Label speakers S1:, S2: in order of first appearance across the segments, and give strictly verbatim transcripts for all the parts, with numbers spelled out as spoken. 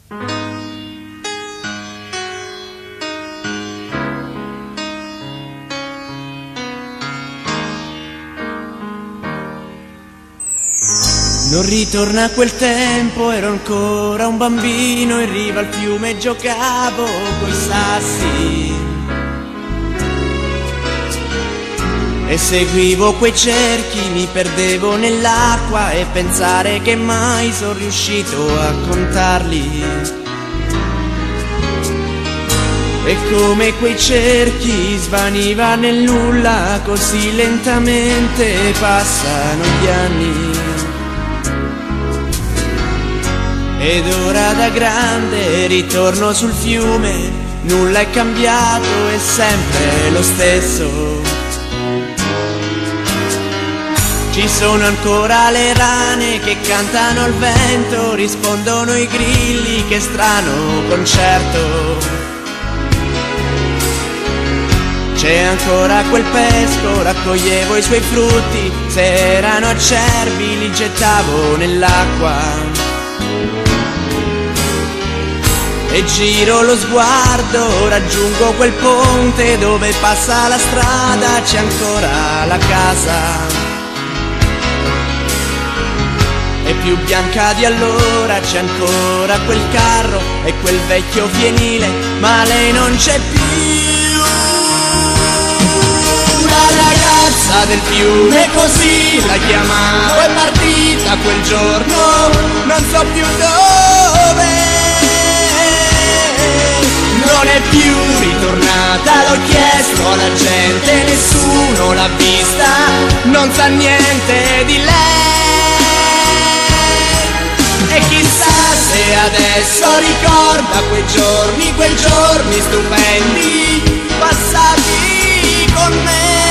S1: Non ritorna a quel tempo, ero ancora un bambino, in riva al fiume giocavo coi sassi e seguivo quei cerchi, mi perdevo nell'acqua e pensare che mai sono riuscito a contarli. E come quei cerchi svaniva nel nulla, così lentamente passano gli anni. Ed ora da grande ritorno sul fiume, nulla è cambiato, è sempre lo stesso. Ci sono ancora le rane che cantano al vento, rispondono i grilli, che strano concerto. C'è ancora quel pesco, raccoglievo i suoi frutti, se erano acerbi li gettavo nell'acqua. E giro lo sguardo, raggiungo quel ponte dove passa la strada, c'è ancora la casa. È più bianca di allora, c'è ancora quel carro e quel vecchio fienile, ma lei non c'è più. La ragazza del fiume, così la chiamavo, è partita quel giorno, non so più dove. Non è più ritornata, l'ho chiesto alla gente, nessuno l'ha vista, non sa niente di lei. E chissà se adesso ricorda quei giorni, quei giorni stupendi passati con me.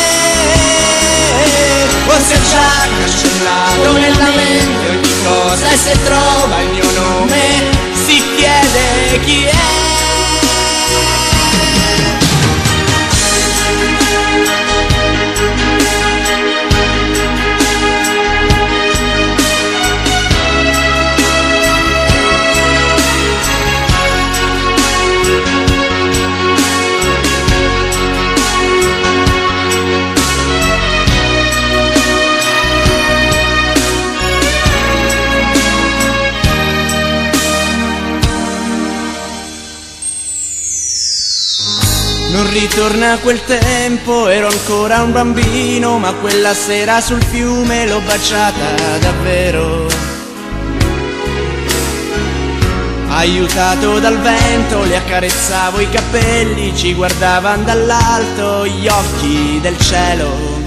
S1: O se è già cancellato nella mente ogni cosa e se trova il mio nome si chiede chi è. Non ritorna a quel tempo, ero ancora un bambino, ma quella sera sul fiume l'ho baciata davvero. Aiutato dal vento le accarezzavo i capelli, ci guardavano dall'alto gli occhi del cielo.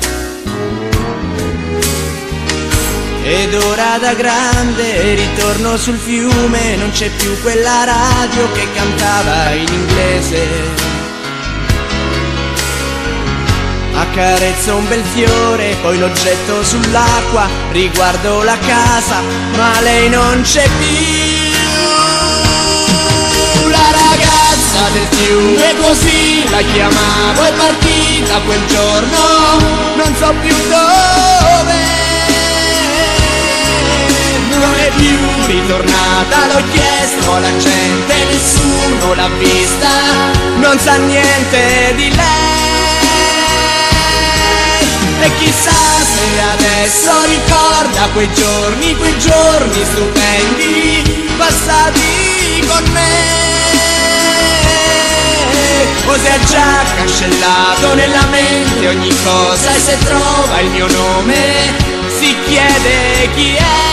S1: Ed ora da grande ritorno sul fiume, non c'è più quella radio che cantava in inglese. Accarezzo un bel fiore, poi lo getto sull'acqua, riguardo la casa, ma lei non c'è più. La ragazza del fiume, così la chiamavo, è partita quel giorno, non so più dove. Non è più ritornata, l'ho chiesto alla gente, nessuno l'ha vista, non sa niente di lei. E chissà se adesso ricorda quei giorni, quei giorni stupendi passati con me. O se ha già cancellato nella mente ogni cosa e se trova il mio nome si chiede chi è.